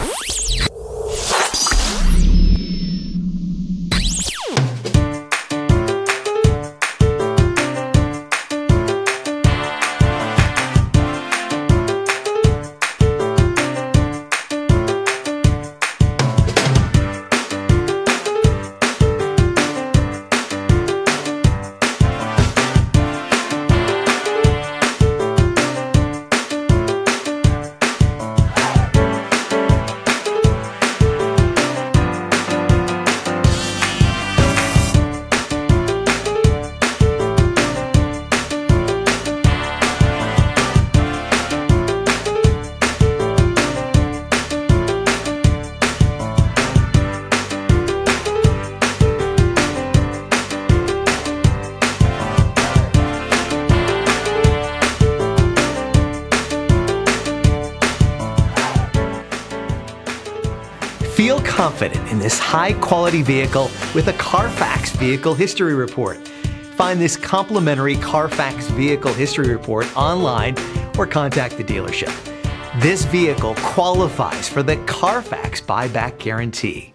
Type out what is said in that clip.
Feel confident in this high-quality vehicle with a Carfax Vehicle History Report. Find this complimentary Carfax Vehicle History Report online or contact the dealership. This vehicle qualifies for the Carfax Buyback Guarantee.